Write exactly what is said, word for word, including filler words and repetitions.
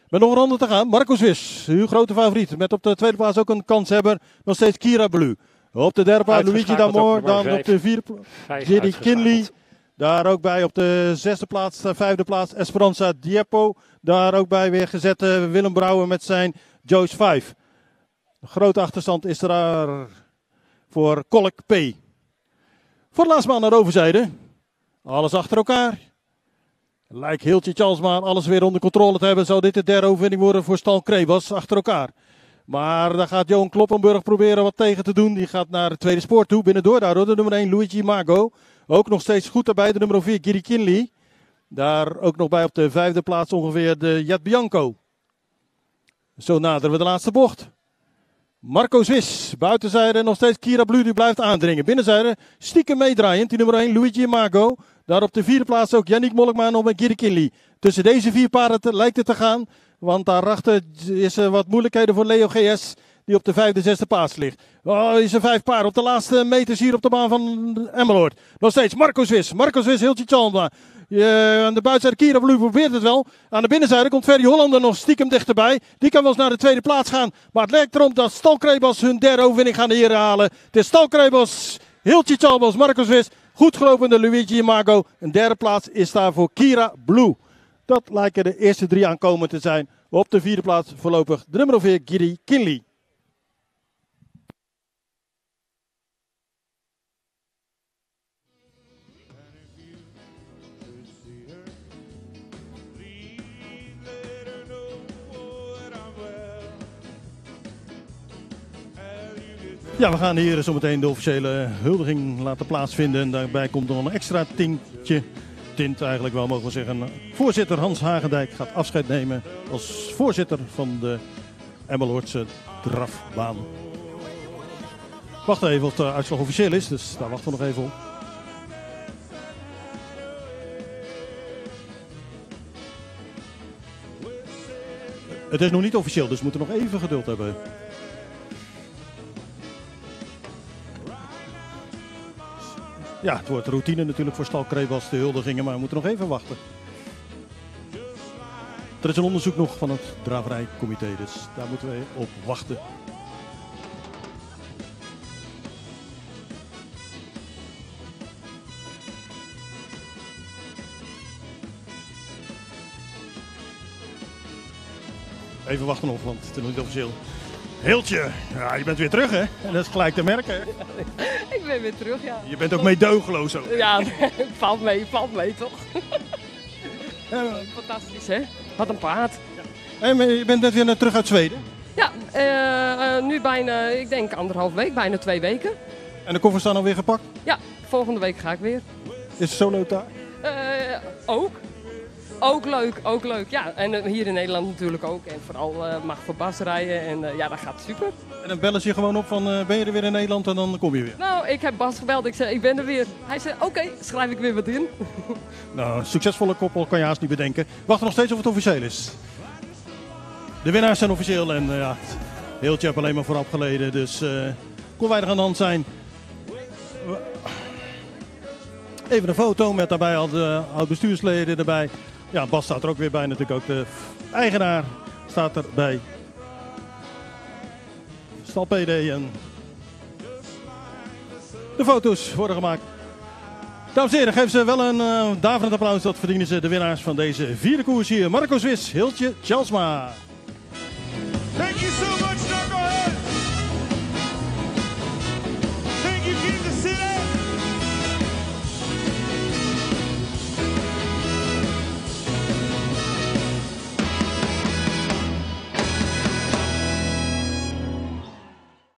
Met nog een ronde te gaan. Marco Swiss, uw grote favoriet. Met op de tweede plaats ook een kanshebber. Nog steeds Kira Blue. Op de derde plaats Luigi D'Amore. Dan vijf. Op de vierde plaats Jerry Kinley. Daar ook bij op de zesde plaats, de vijfde plaats Esperanza Diepo. Daar ook bij weer gezet Willem Brouwer met zijn Joyce vijf. Een grote achterstand is er daar voor Kolk P. Voor de laatste maand naar de overzijde. Alles achter elkaar. Lijkt Hiltje Charlesma alles weer onder controle te hebben. Zou dit de derde overwinning worden voor Stal Krebas achter elkaar. Maar daar gaat Johan Kloppenburg proberen wat tegen te doen. Die gaat naar het tweede spoor toe. Binnendoor daardoor de nummer één Luigi Mago. Ook nog steeds goed daarbij de nummer vier Giri Kinley. Daar ook nog bij op de vijfde plaats ongeveer de Jet Bianco. Zo naderen we de laatste bocht. Marco Swiss, buitenzijde nog steeds Kira Blue, die blijft aandringen. Binnenzijde stiekem meedraaiend, die nummer één Luigi Mago. Daar op de vierde plaats ook Yannick Molkma nog met Giri Kinley. Tussen deze vier paarden te, lijkt het te gaan, want daarachter is er wat moeilijkheden voor Leo G S, die op de vijfde, zesde plaats ligt. Oh, is er vijf paarden op de laatste meters hier op de baan van Emmeloord. Nog steeds Marco Swiss, Marco Swiss, Hiltje Chalma. Uh, aan de buitenzijde Kira Blue probeert het wel. Aan de binnenzijde komt Ferry Hollander nog stiekem dichterbij. Die kan wel eens naar de tweede plaats gaan. Maar het lijkt erom dat Stal Krebas hun derde overwinning gaan hier halen. Het is Stal Krebas, Hiltje Chalmos, Marco Swiss. Goed gelopende Luigi Mago. Een derde plaats is daar voor Kira Blue. Dat lijken de eerste drie aankomen te zijn. Op de vierde plaats voorlopig de nummer vier Giri Kinley. Ja, we gaan hier zometeen de officiële huldiging laten plaatsvinden. En daarbij komt nog een extra tintje. Tint eigenlijk wel, mogen we zeggen. Voorzitter Hans Hagendijk gaat afscheid nemen als voorzitter van de Emmeloordse drafbaan. Wacht even of de uitslag officieel is, dus daar wachten we nog even op. Het is nog niet officieel, dus we moeten nog even geduld hebben. Ja, het wordt routine natuurlijk voor Stal Krebas, de huldigingen, maar we moeten nog even wachten. Er is een onderzoek nog van het draverijcomité, dus daar moeten we op wachten. Even wachten nog, want het is nog niet officieel. Hiltje, ja, je bent weer terug hè? En dat is gelijk te merken. Ik ben weer terug, ja. Je bent ook meedogenloos ook. Ja, het valt mee, valt mee toch? Ja. Fantastisch hè? Wat een paard. Ja. En je bent net weer terug uit Zweden? Ja, uh, uh, nu bijna, ik denk anderhalf week, bijna twee weken. En de koffers staan alweer gepakt? Ja, volgende week ga ik weer. Is het zo leuk daar? Uh, ook. Ook leuk, ook leuk. Ja, en hier in Nederland natuurlijk ook. En vooral uh, mag voor Bas rijden en uh, ja, dat gaat super. En dan bellen ze je gewoon op van uh, ben je er weer in Nederland en dan kom je weer? Nou, ik heb Bas gebeld. Ik zei ik ben er weer. Hij zei oké, okay, schrijf ik weer wat in. Nou, een succesvolle koppel kan je haast niet bedenken. Wacht nog steeds of het officieel is. De winnaars zijn officieel en uh, ja, Hiltje heb alleen maar vooraf geleden. Dus uh, kon weinig aan de hand zijn. Even een foto met daarbij al de oud-bestuursleden erbij. Ja, Bas staat er ook weer bij, natuurlijk ook de eigenaar staat erbij. Stal P D en de foto's worden gemaakt. Dames en heren, geef ze wel een uh, daverend applaus, dat verdienen ze de winnaars van deze vierde koers hier. Marco Swiss, Hiltje Charlesma. Thank you.